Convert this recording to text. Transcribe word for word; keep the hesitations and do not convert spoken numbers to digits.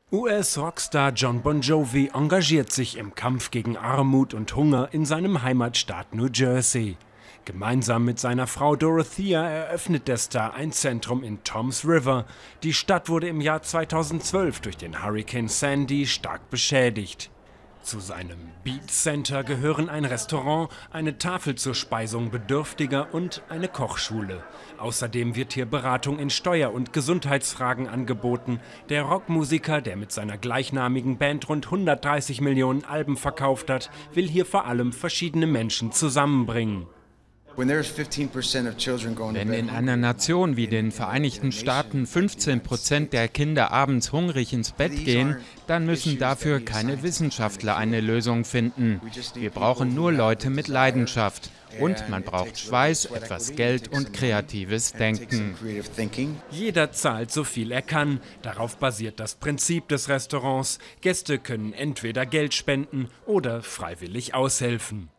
U S-Rockstar Jon Bon Jovi engagiert sich im Kampf gegen Armut und Hunger in seinem Heimatstaat New Jersey. Gemeinsam mit seiner Frau Dorothea eröffnet der Star ein Zentrum in Toms River. Die Stadt wurde im Jahr zweitausendzwölf durch den Hurrikan Sandy stark beschädigt. Zu seinem Beat Center gehören ein Restaurant, eine Tafel zur Speisung Bedürftiger und eine Kochschule. Außerdem wird hier Beratung in Steuer- und Gesundheitsfragen angeboten. Der Rockmusiker, der mit seiner gleichnamigen Band rund hundertdreißig Millionen Alben verkauft hat, will hier vor allem verschiedene Menschen zusammenbringen. Wenn in einer Nation wie den Vereinigten Staaten fünfzehn Prozent der Kinder abends hungrig ins Bett gehen, dann müssen dafür keine Wissenschaftler eine Lösung finden. Wir brauchen nur Leute mit Leidenschaft. Und man braucht Schweiß, etwas Geld und kreatives Denken. Jeder zahlt so viel er kann. Darauf basiert das Prinzip des Restaurants. Gäste können entweder Geld spenden oder freiwillig aushelfen.